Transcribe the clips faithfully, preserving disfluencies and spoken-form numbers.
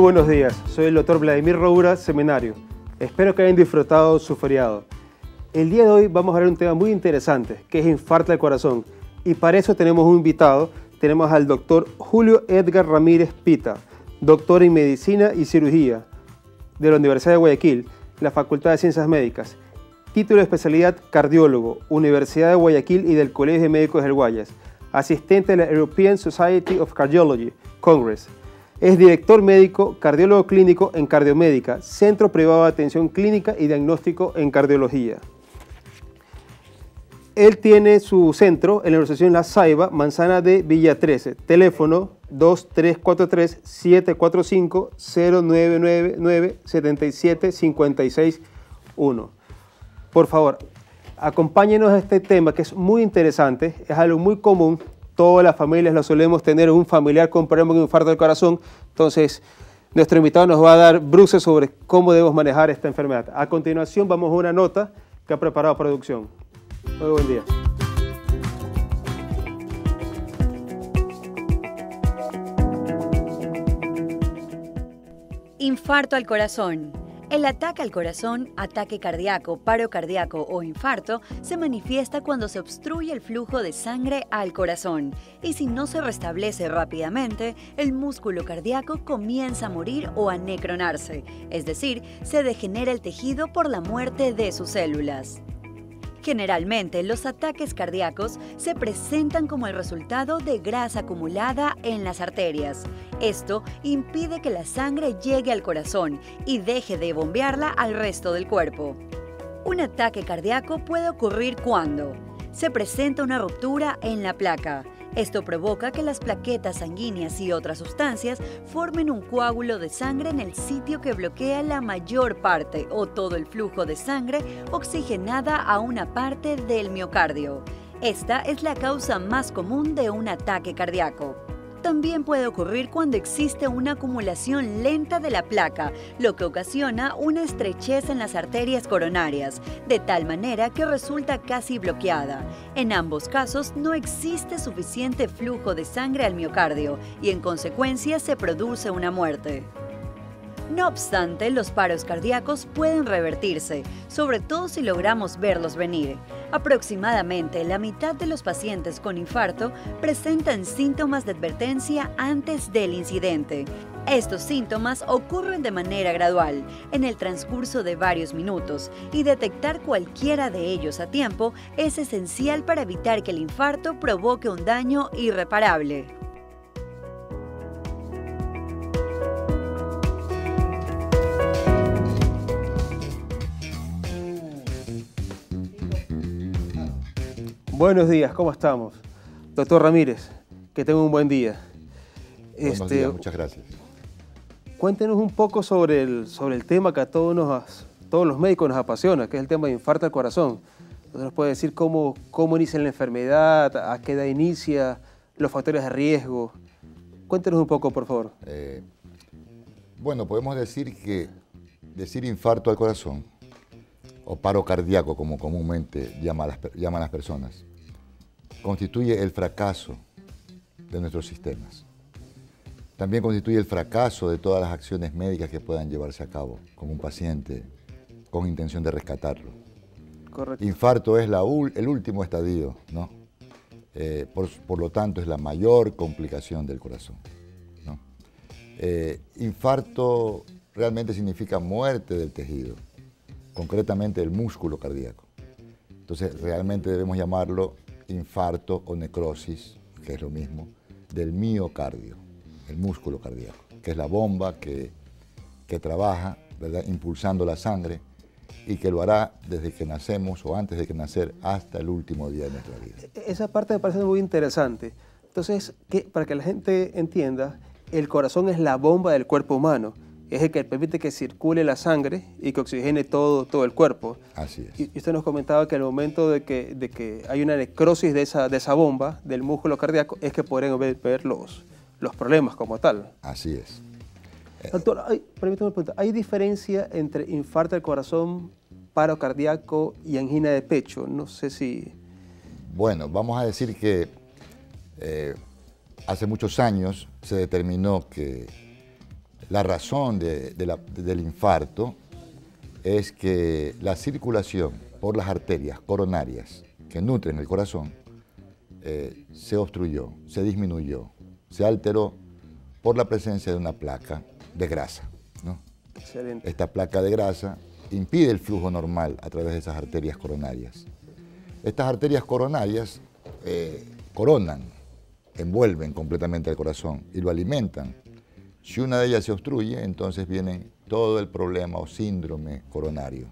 buenos días, soy el doctor Vladimir Roura, seminario. Espero que hayan disfrutado su feriado. El día de hoy vamos a hablar de un tema muy interesante, que es infarto del corazón. Y para eso tenemos un invitado, tenemos al doctor Julio Edgar Ramírez Pita, doctor en Medicina y Cirugía de la Universidad de Guayaquil, la Facultad de Ciencias Médicas. Título de especialidad cardiólogo, Universidad de Guayaquil y del Colegio de Médicos del Guayas. Asistente de la European Society of Cardiology, Congress. Es director médico, cardiólogo clínico en Cardiomédica, Centro Privado de Atención Clínica y Diagnóstico en Cardiología. Él tiene su centro en la Organización La Ceiba, Manzana de Villa trece. Teléfono dos tres cuatro tres, siete cuatro cinco, cero nueve nueve nueve, siete siete cinco seis uno. Por favor, acompáñenos a este tema que es muy interesante, es algo muy común. Todas las familias lo solemos tener, un familiar con problemas de infarto del corazón. Entonces, nuestro invitado nos va a dar bruces sobre cómo debemos manejar esta enfermedad. A continuación, vamos a una nota que ha preparado producción. Muy buen día. Infarto al corazón. El ataque al corazón, ataque cardíaco, paro cardíaco o infarto se manifiesta cuando se obstruye el flujo de sangre al corazón y si no se restablece rápidamente, el músculo cardíaco comienza a morir o a necronarse, es decir, se degenera el tejido por la muerte de sus células. Generalmente, los ataques cardíacos se presentan como el resultado de grasa acumulada en las arterias. Esto impide que la sangre llegue al corazón y deje de bombearla al resto del cuerpo. Un ataque cardíaco puede ocurrir cuando se presenta una ruptura en la placa. Esto provoca que las plaquetas sanguíneas y otras sustancias formen un coágulo de sangre en el sitio que bloquea la mayor parte o todo el flujo de sangre oxigenada a una parte del miocardio. Esta es la causa más común de un ataque cardíaco. También puede ocurrir cuando existe una acumulación lenta de la placa, lo que ocasiona una estrechez en las arterias coronarias, de tal manera que resulta casi bloqueada. En ambos casos no existe suficiente flujo de sangre al miocardio y en consecuencia se produce una muerte. No obstante, los paros cardíacos pueden revertirse, sobre todo si logramos verlos venir. Aproximadamente la mitad de los pacientes con infarto presentan síntomas de advertencia antes del incidente. Estos síntomas ocurren de manera gradual, en el transcurso de varios minutos, y detectar cualquiera de ellos a tiempo es esencial para evitar que el infarto provoque un daño irreparable. Buenos días, ¿cómo estamos? Doctor Ramírez, que tenga un buen día. Buenos este, días, muchas gracias. Cuéntenos un poco sobre el, sobre el tema que a todos, nos, todos los médicos nos apasiona, que es el tema de infarto al corazón. ¿Nos puede decir cómo, cómo inicia la enfermedad, a qué edad inicia, los factores de riesgo? Cuéntenos un poco, por favor. Eh, bueno, podemos decir que decir infarto al corazón, o paro cardíaco, como comúnmente llama las, llaman las personas, constituye el fracaso de nuestros sistemas. También constituye el fracaso de todas las acciones médicas que puedan llevarse a cabo con un paciente con intención de rescatarlo. Correcto. Infarto es la, el último estadio, ¿no? Eh, por, por lo tanto, es la mayor complicación del corazón, ¿no? Eh, infarto realmente significa muerte del tejido, concretamente el músculo cardíaco. Entonces, realmente debemos llamarlo infarto o necrosis, que es lo mismo, del miocardio, el músculo cardíaco, que es la bomba que, que trabaja, ¿verdad?, impulsando la sangre y que lo hará desde que nacemos o antes de que nacer hasta el último día de nuestra vida. Esa parte me parece muy interesante. Entonces, ¿qué? Para que la gente entienda, el corazón es la bomba del cuerpo humano. Es el que permite que circule la sangre y que oxigene todo, todo el cuerpo. Así es. Y usted nos comentaba que al momento de que, de que hay una necrosis de esa, de esa bomba, del músculo cardíaco, es que podrían ver, ver los, los problemas como tal. Así es. Doctor, hay, permítame preguntar, ¿hay diferencia entre infarto del corazón, paro cardíaco y angina de pecho? No sé si... Bueno, vamos a decir que eh, hace muchos años se determinó que La razón de, de la, del infarto es que la circulación por las arterias coronarias que nutren el corazón eh, se obstruyó, se disminuyó, se alteró por la presencia de una placa de grasa, ¿no? Excelente. Esta placa de grasa impide el flujo normal a través de esas arterias coronarias. Estas arterias coronarias eh, coronan, envuelven completamente el corazón y lo alimentan. Si una de ellas se obstruye, entonces viene todo el problema o síndrome coronario.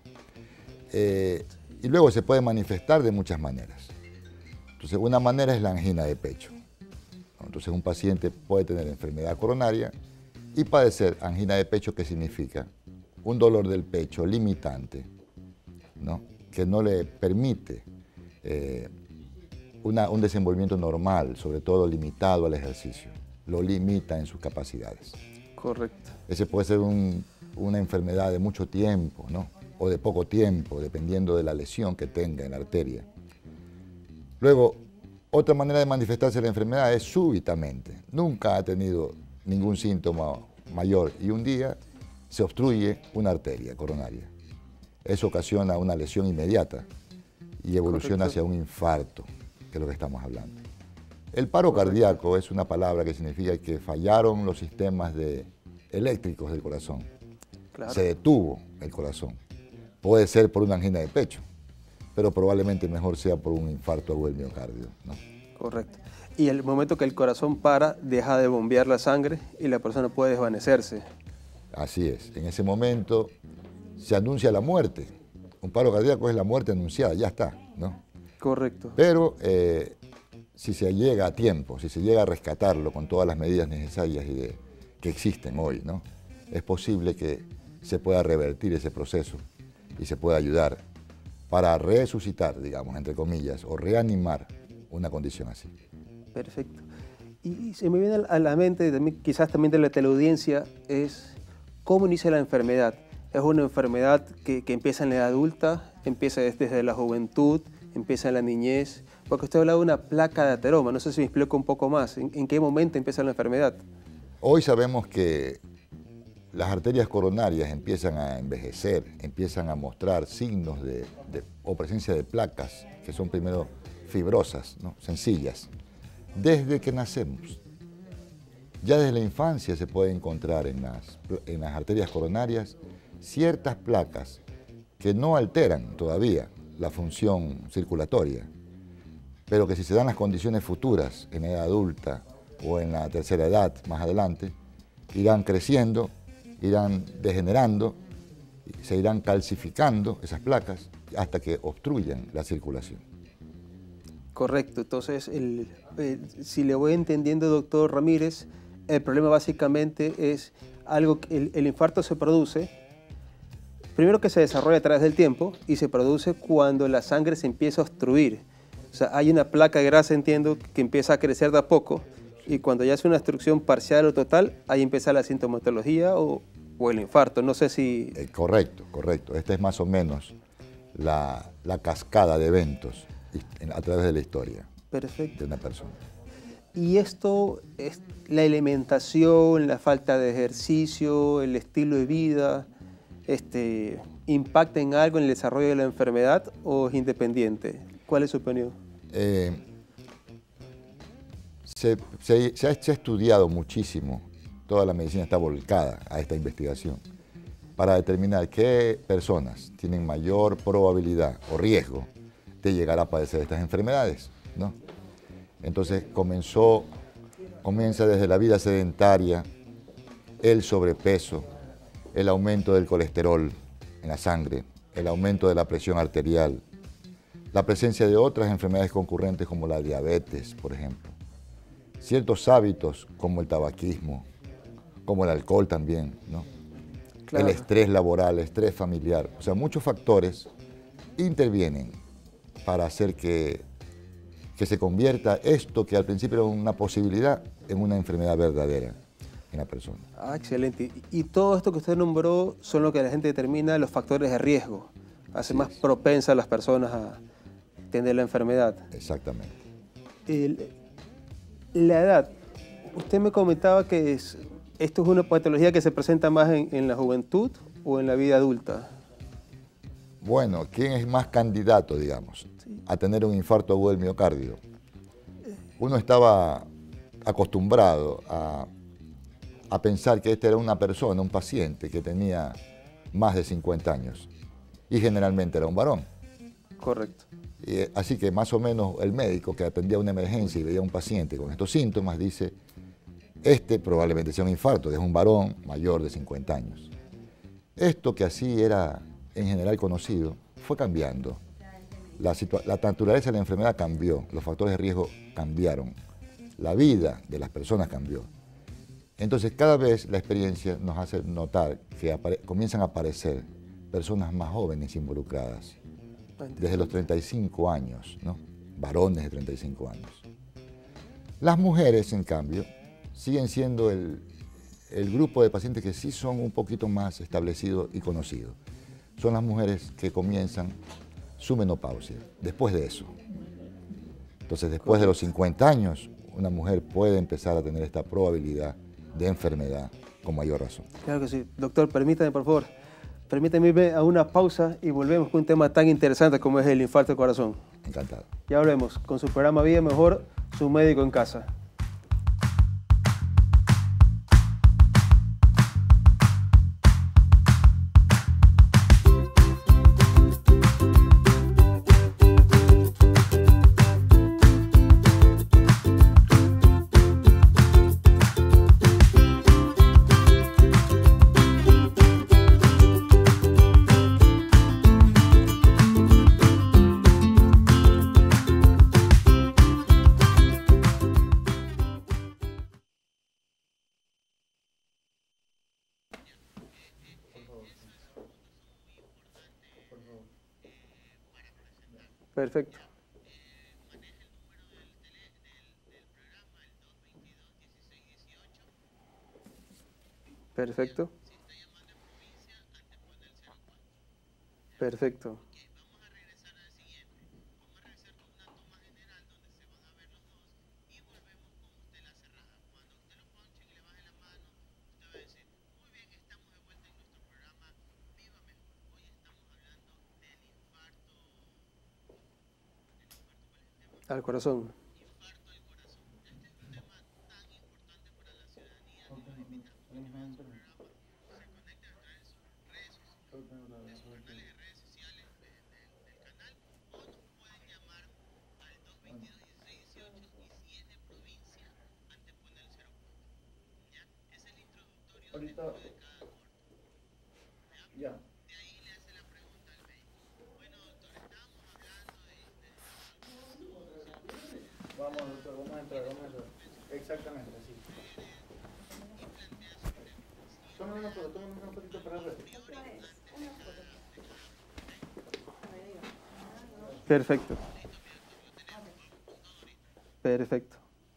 Eh, y luego se puede manifestar de muchas maneras. Entonces, una manera es la angina de pecho. Entonces, un paciente puede tener enfermedad coronaria y padecer angina de pecho, que significa un dolor del pecho limitante, ¿no? Que no le permite eh, una, un desenvolvimiento normal, sobre todo limitado al ejercicio. Lo limita en sus capacidades. Correcto. Ese puede ser un, una enfermedad de mucho tiempo, ¿no? O de poco tiempo, dependiendo de la lesión que tenga en la arteria. Luego, otra manera de manifestarse la enfermedad es súbitamente. Nunca ha tenido ningún síntoma mayor y un día se obstruye una arteria coronaria. Eso ocasiona una lesión inmediata y evoluciona Correcto. hacia un infarto, que es lo que estamos hablando. El paro Correcto. cardíaco es una palabra que significa que fallaron los sistemas de, eléctricos del corazón. Claro. Se detuvo el corazón. Puede ser por una angina de pecho, pero probablemente mejor sea por un infarto agudo del miocardio, ¿no? Correcto. Y el momento que el corazón para, deja de bombear la sangre y la persona puede desvanecerse. Así es. En ese momento se anuncia la muerte. Un paro cardíaco es la muerte anunciada, ya está, ¿no? Correcto. Pero eh, si se llega a tiempo, si se llega a rescatarlo con todas las medidas necesarias y de, que existen hoy, ¿no? Es posible que se pueda revertir ese proceso y se pueda ayudar para resucitar, digamos, entre comillas, o reanimar una condición así. Perfecto. Y se me viene a la mente, también, quizás también de la teleaudiencia, es cómo inicia la enfermedad. Es una enfermedad que, que empieza en la edad adulta, empieza desde la juventud, empieza en la niñez, porque usted hablaba de una placa de ateroma. No sé si me explico un poco más. ¿En, en qué momento empieza la enfermedad? Hoy sabemos que las arterias coronarias empiezan a envejecer, empiezan a mostrar signos de, de, o presencia de placas, que son primero fibrosas, ¿no? Sencillas, desde que nacemos. Ya desde la infancia se puede encontrar en las, en las arterias coronarias ciertas placas que no alteran todavía la función circulatoria, pero que si se dan las condiciones futuras, en edad adulta o en la tercera edad, más adelante, irán creciendo, irán degenerando, se irán calcificando esas placas hasta que obstruyan la circulación. Correcto. Entonces, el, el, si le voy entendiendo, doctor Ramírez, el problema básicamente es algo que el, el infarto se produce, primero que se desarrolla a través del tiempo y se produce cuando la sangre se empieza a obstruir. O sea, hay una placa de grasa, entiendo, que empieza a crecer de a poco y cuando ya es una obstrucción parcial o total, ahí empieza la sintomatología o, o el infarto. No sé si... Eh, correcto, correcto. Esta es más o menos la, la cascada de eventos a través de la historia. Perfecto. De una persona. Y esto, es la alimentación, la falta de ejercicio, el estilo de vida, este, ¿impacta en algo en el desarrollo de la enfermedad o es independiente? ¿Cuál es su opinión? Eh, se, se, se, ha, se ha estudiado muchísimo, toda la medicina está volcada a esta investigación para determinar qué personas tienen mayor probabilidad o riesgo de llegar a padecer estas enfermedades, ¿no? Entonces comenzó, comienza desde la vida sedentaria, el sobrepeso, el aumento del colesterol en la sangre, el aumento de la presión arterial, la presencia de otras enfermedades concurrentes como la diabetes, por ejemplo, ciertos hábitos como el tabaquismo, como el alcohol también, ¿no? Claro. El estrés laboral, el estrés familiar, o sea, muchos factores intervienen para hacer que, que se convierta esto que al principio era una posibilidad en una enfermedad verdadera en la persona. Ah, excelente. Y todo esto que usted nombró son lo que la gente determina los factores de riesgo, hace más propensas a las personas a tener la enfermedad. Exactamente. El, la edad, usted me comentaba que es, ¿esto es una patología que se presenta más en, en la juventud o en la vida adulta? Bueno, ¿quién es más candidato, digamos, sí. a tener un infarto agudo del miocardio? Uno estaba acostumbrado a, a pensar que esta era una persona, un paciente que tenía más de cincuenta años y generalmente era un varón. Correcto. Y, así que más o menos el médico que atendía una emergencia y veía a un paciente con estos síntomas dice, este probablemente sea un infarto, es un varón mayor de cincuenta años. Esto que así era en general conocido fue cambiando. La, la naturaleza de la enfermedad cambió, los factores de riesgo cambiaron, la vida de las personas cambió. Entonces cada vez la experiencia nos hace notar que comienzan a aparecer personas más jóvenes involucradas, desde los treinta y cinco años, ¿no? Varones de treinta y cinco años. Las mujeres, en cambio, siguen siendo el, el grupo de pacientes que sí son un poquito más establecidos y conocidos. Son las mujeres que comienzan su menopausia, después de eso. Entonces, después de los cincuenta años, una mujer puede empezar a tener esta probabilidad de enfermedad con mayor razón. Claro que sí. Doctor, permítame, por favor, permítame irme a una pausa y volvemos con un tema tan interesante como es el infarto del corazón. Encantado. Ya volvemos con su programa Vida Mejor, su médico en casa. Perfecto. Perfecto. Perfecto. Al corazón. Ahorita, ya. Vamos, doctor, vamos a entrar, vamos a entrar. Exactamente, así. Tómame una foto, tómame una fotito para ver. Perfecto. Perfecto.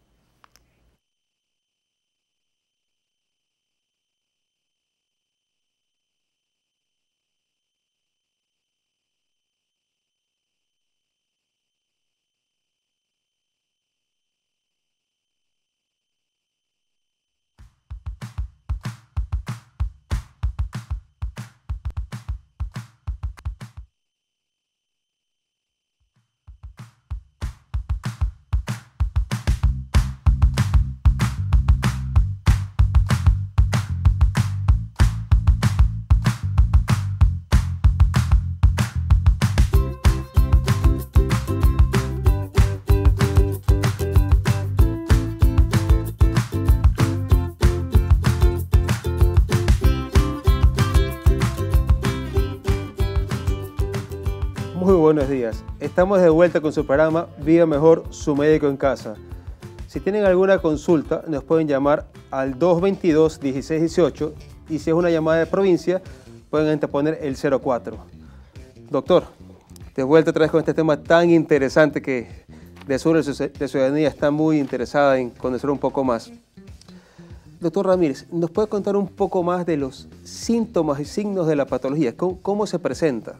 Muy buenos días. Estamos de vuelta con su programa Vida Mejor, su médico en casa. Si tienen alguna consulta, nos pueden llamar al dos veintidós, dieciséis dieciocho y si es una llamada de provincia, pueden anteponer el cero cuatro. Doctor, de vuelta otra vez con este tema tan interesante que de sur de ciudadanía está muy interesada en conocer un poco más. Doctor Ramírez, ¿nos puede contar un poco más de los síntomas y signos de la patología? ¿Cómo, cómo se presenta?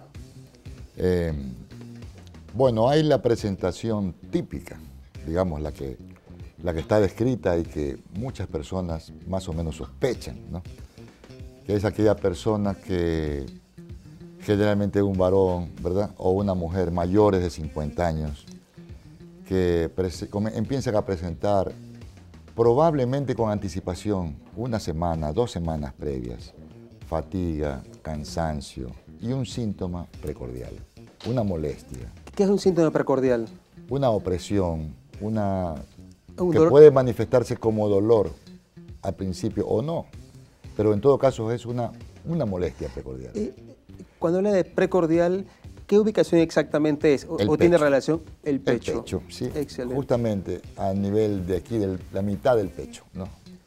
Eh, bueno, hay la presentación típica, digamos, la que, la que está descrita y que muchas personas más o menos sospechan, ¿no? Que es aquella persona que generalmente es un varón, ¿verdad? O una mujer mayores de cincuenta años, que empiezan a presentar probablemente con anticipación una semana, dos semanas previas, fatiga, cansancio y un síntoma precordial, una molestia. ¿Qué es un síntoma precordial? Una opresión, una ¿Un que dolor? puede manifestarse como dolor al principio o no, pero en todo caso es una, una molestia precordial. Y cuando habla de precordial, ¿qué ubicación exactamente es? ¿O, El o tiene pecho. relación? El pecho. El pecho, sí. Excelente. Justamente a nivel de aquí, de la mitad del pecho, ¿no?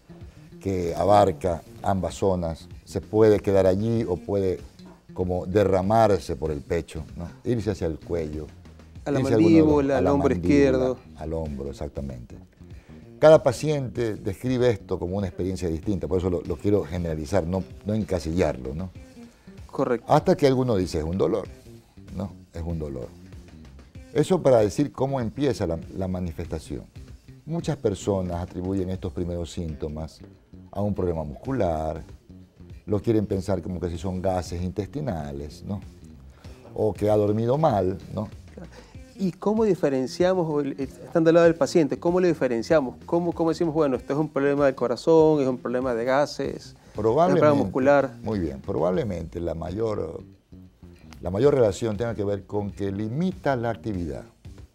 Que abarca ambas zonas. Se puede quedar allí o puede como derramarse por el pecho, ¿no? Irse hacia el cuello. A la irse a alguno de los- mandíbula, a al la hombro mandíbula, izquierdo. Al hombro, exactamente. Cada paciente describe esto como una experiencia distinta, por eso lo, lo quiero generalizar, no, no encasillarlo, ¿no? Correcto. Hasta que alguno dice es un dolor, ¿no? Es un dolor. Eso para decir cómo empieza la, la manifestación. Muchas personas atribuyen estos primeros síntomas a un problema muscular, lo quieren pensar como que si son gases intestinales, ¿no? O que ha dormido mal, ¿no? ¿Y cómo diferenciamos, o el- estando al lado del paciente, cómo lo diferenciamos? ¿Cómo, cómo decimos, bueno, esto es un problema del corazón, es un problema de gases, es un Probablemente, problema muscular? muy bien, probablemente la mayor, la mayor relación tenga que ver con que limita la actividad.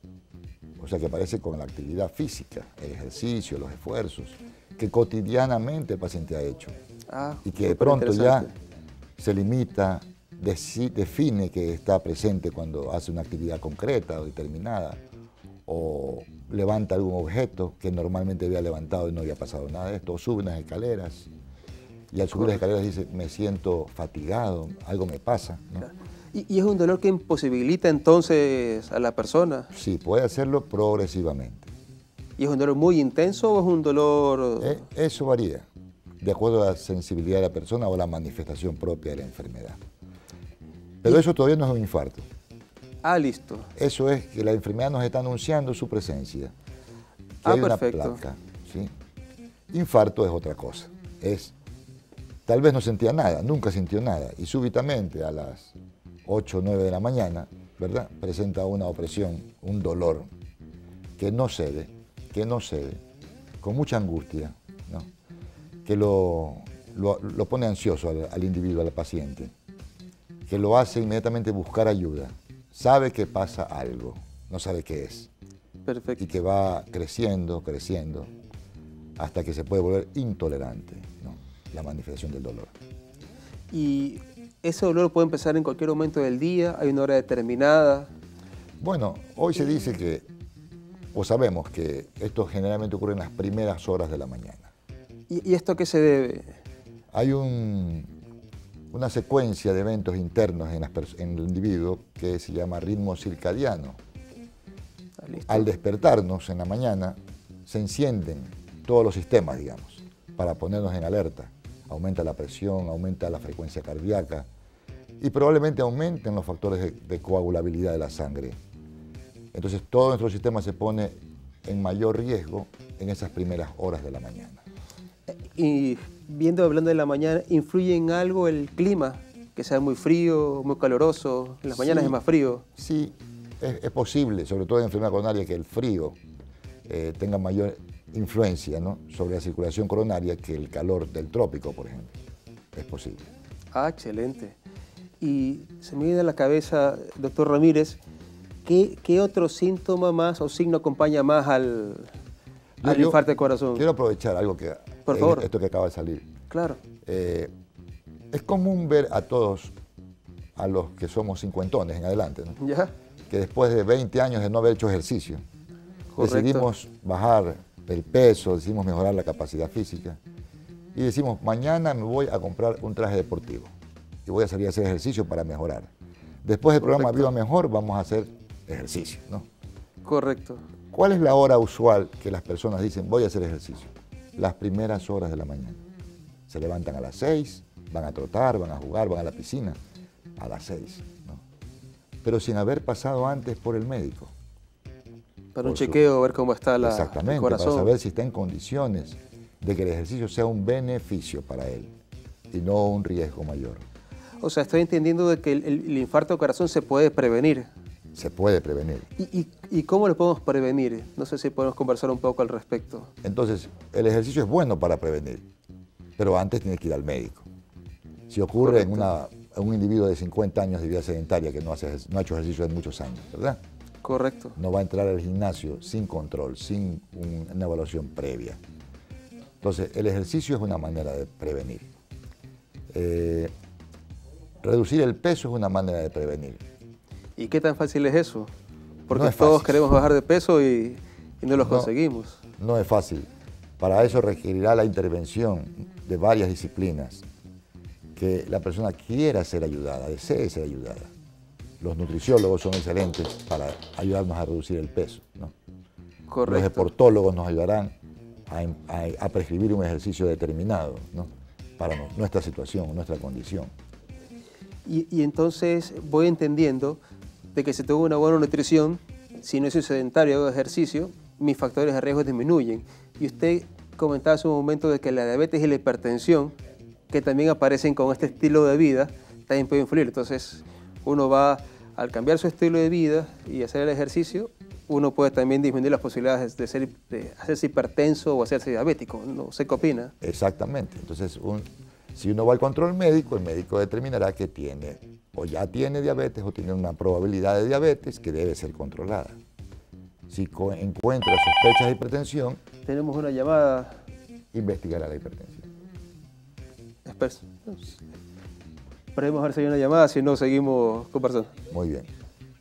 O sea, que aparece con la actividad física, el ejercicio, los esfuerzos, que cotidianamente el paciente ha hecho. Ah, Y que de súper pronto ya interesante. se limita, deci- define que está presente cuando hace una actividad concreta o determinada, o levanta algún objeto que normalmente había levantado y no había pasado nada de esto, o sube unas escaleras, y al subir las escaleras dice, me siento fatigado, algo me pasa, ¿no? ¿Y, y es un dolor que imposibilita entonces a la persona? Sí, puede hacerlo progresivamente. ¿Y es un dolor muy intenso o es un dolor...? Eh, Eso varía, de acuerdo a la sensibilidad de la persona o la manifestación propia de la enfermedad. Pero eso todavía no es un infarto. Ah, listo. Eso es que la enfermedad nos está anunciando su presencia. Que Ah, hay una perfecto. placa, ¿sí? Infarto es otra cosa. Es, tal vez no sentía nada, nunca sintió nada, y súbitamente a las ocho o nueve de la mañana, ¿verdad? Presenta una opresión, un dolor que no cede, que no cede, con mucha angustia, ¿no? Que lo, lo, lo pone ansioso al, al individuo, al paciente, que lo hace inmediatamente buscar ayuda. Sabe que pasa algo, no sabe qué es, Perfecto. y que va creciendo, creciendo, hasta que se puede volver intolerante, ¿no? La manifestación del dolor. ¿Y ese dolor puede empezar en cualquier momento del día? ¿Hay una hora determinada? Bueno, hoy se dice que, o sabemos que esto generalmente ocurre en las primeras horas de la mañana. ¿Y, y esto a qué se debe? Hay un, una secuencia de eventos internos en, las pers- en el individuo que se llama ritmo circadiano. Ah, listo. Al despertarnos en la mañana, se encienden todos los sistemas, digamos, para ponernos en alerta. Aumenta la presión, aumenta la frecuencia cardíaca y probablemente aumenten los factores de, de coagulabilidad de la sangre. Entonces todo nuestro sistema se pone en mayor riesgo en esas primeras horas de la mañana. Y viendo, hablando de la mañana, ¿influye en algo el clima? Que sea muy frío, muy caluroso. En las mañanas Sí. es más frío. Sí, es, es posible, sobre todo en enfermedad coronaria, que el frío eh, tenga mayor influencia, ¿no?, sobre la circulación coronaria que el calor del trópico, por ejemplo. Es posible. Ah, excelente. Y se me viene a la cabeza, doctor Ramírez, ¿qué, qué otro síntoma más o signo acompaña más al, Yo- al yo infarto de corazón? Quiero aprovechar algo que, Por en favor. esto que acaba de salir. Claro. Eh, es común ver a todos, a los que somos cincuentones en adelante, ¿no?, ¿Ya? que después de veinte años de no haber hecho ejercicio, Correcto. decidimos bajar el peso, decidimos mejorar la capacidad física y decimos, mañana me voy a comprar un traje deportivo y voy a salir a hacer ejercicio para mejorar. Después del programa Correcto. Viva Mejor vamos a hacer ejercicio, ¿no? Correcto. ¿Cuál es la hora usual que las personas dicen, voy a hacer ejercicio? Las primeras horas de la mañana. Se levantan a las seis, van a trotar, van a jugar, van a la piscina, a las seis, ¿no? Pero sin haber pasado antes por el médico. Para un Por su- chequeo, ver cómo está la, el Exactamente, corazón. para saber si está en condiciones de que el ejercicio sea un beneficio para él y no un riesgo mayor. O sea, estoy entendiendo de que el, el- el infarto del corazón se puede prevenir. Se puede prevenir. ¿Y, y, y cómo lo podemos prevenir? No sé si podemos conversar un poco al respecto. Entonces, el ejercicio es bueno para prevenir, pero antes tienes que ir al médico. Si ocurre en, una, en un individuo de cincuenta años de vida sedentaria que no, hace, ejer- no ha hecho ejercicio en muchos años, ¿verdad? Correcto. No va a entrar al gimnasio sin control, sin un- una evaluación previa. Entonces, el ejercicio es una manera de prevenir. Eh, reducir el peso es una manera de prevenir. ¿Y qué tan fácil es eso? Porque No es todos fácil. queremos bajar de peso y, y no lo No. conseguimos. No es fácil. Para eso requerirá la intervención de varias disciplinas, que la persona quiera ser ayudada, desee ser ayudada. Los nutriciólogos son excelentes para ayudarnos a reducir el peso, ¿no? Los Correcto. deportólogos nos ayudarán a, a- a prescribir un ejercicio determinado, ¿no? Para no- nuestra situación, nuestra condición. Y, y entonces voy entendiendo de que si tengo una buena nutrición, si no soy sedentario, hago ejercicio, mis factores de riesgo disminuyen. Y usted comentaba hace un momento de que la diabetes y la hipertensión, que también aparecen con este estilo de vida, también pueden influir. Entonces, uno va, al cambiar su estilo de vida y hacer el ejercicio, uno puede también disminuir las posibilidades de, ser, de hacerse hipertenso o hacerse diabético. No sé qué opina. Exactamente. Entonces, un- si uno va al control médico, el médico determinará que tiene o ya tiene diabetes o tiene una probabilidad de diabetes que debe ser controlada. Si co- encuentra sospechas de hipertensión, Tenemos una llamada. investigará la hipertensión. Espera. Esperemos a ver si hay una llamada, si no, seguimos conversando. Muy bien.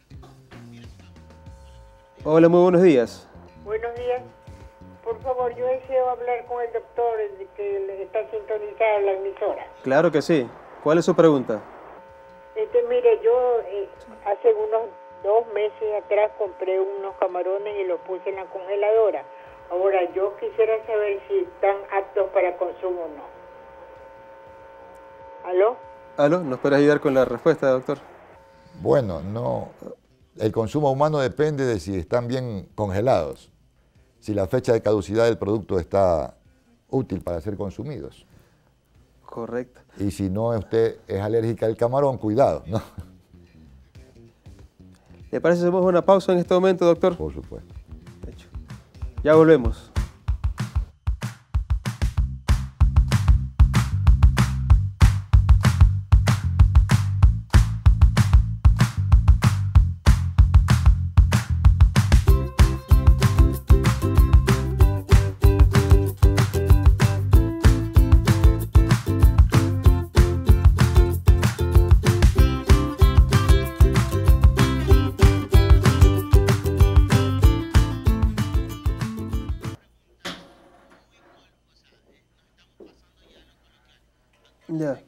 Hola, muy buenos días. Buenos días. Por favor, yo deseo hablar con el doctor de que le está sintonizada la emisora. Claro que sí. ¿Cuál es su pregunta? Este, mire, yo eh, hace unos dos meses atrás compré unos camarones y los puse en la congeladora. Ahora, yo quisiera saber si están aptos para consumo o no. ¿Aló? ¿Aló? ¿Nos puede ayudar con la respuesta, doctor? Bueno, no. El consumo humano depende de si están bien congelados, si la fecha de caducidad del producto está útil para ser consumidos. Correcto. Y si no usted es alérgica al camarón, cuidado, ¿no? ¿Le parece que hacemos una pausa en este momento, doctor? Por supuesto. Hecho. Ya volvemos. Ya.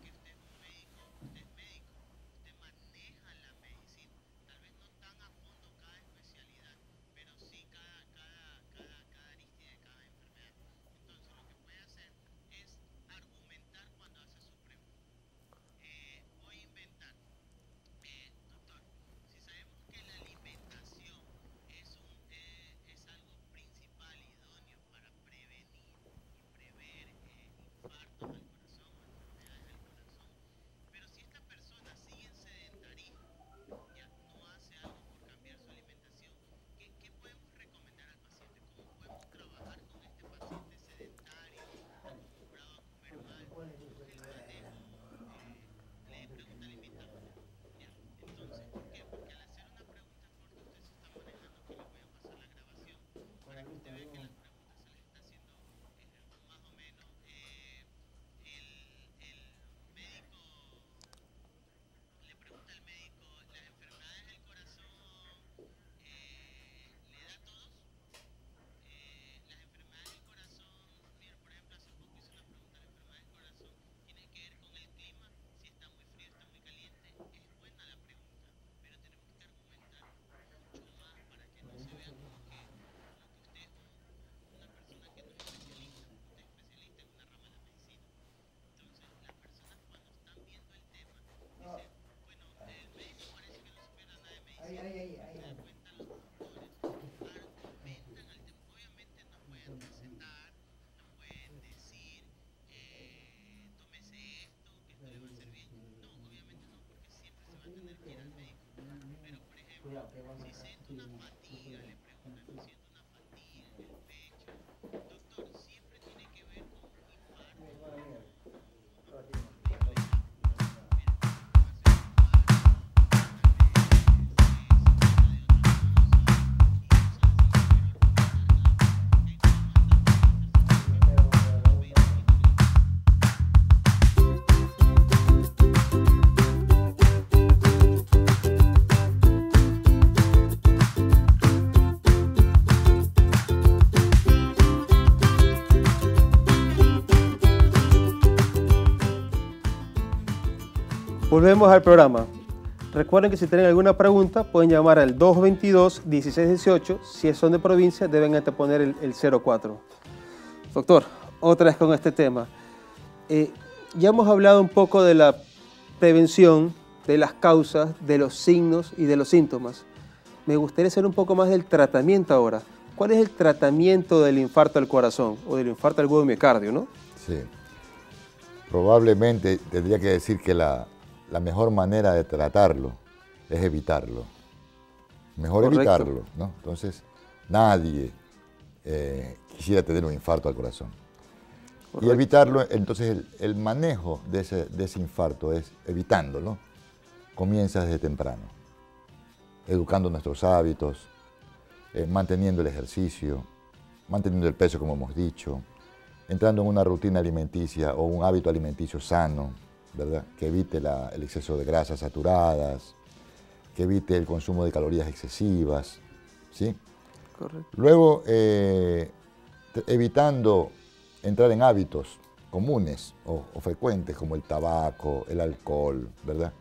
Volvemos al programa. Recuerden que si tienen alguna pregunta pueden llamar al dos dos dos, uno seis uno ocho. Si son de provincia deben anteponer el, el cero cuatro. Doctor, otra vez con este tema. Eh, ya hemos hablado un poco de la prevención, de las causas, de los signos y de los síntomas. Me gustaría saber un poco más del tratamiento ahora. ¿Cuál es el tratamiento del infarto al corazón o del infarto al huevo miocardio, no? Sí. Probablemente tendría que decir que la, la mejor manera de tratarlo es evitarlo. Mejor Correcto. evitarlo, ¿no? Entonces, nadie eh, quisiera tener un infarto al corazón. Correcto. Y evitarlo, entonces el, el manejo de ese, de ese infarto es evitándolo. Comienza desde temprano, educando nuestros hábitos, eh, manteniendo el ejercicio, manteniendo el peso, como hemos dicho, entrando en una rutina alimenticia o un hábito alimenticio sano, ¿verdad? Que evite la, el exceso de grasas saturadas, que evite el consumo de calorías excesivas, ¿sí? Correcto. Luego, eh, evitando entrar en hábitos comunes o, o frecuentes como el tabaco, el alcohol, ¿verdad?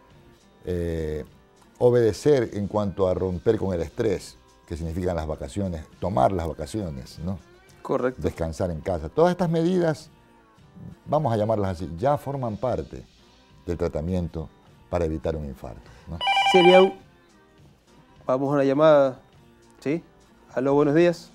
Eh, obedecer en cuanto a romper con el estrés, que significan las vacaciones, tomar las vacaciones, ¿no? Correcto. Descansar en casa. Todas estas medidas, vamos a llamarlas así, ya forman parte del tratamiento para evitar un infarto, ¿no? Sería un... Vamos a una llamada. ¿Sí? Aló, buenos días.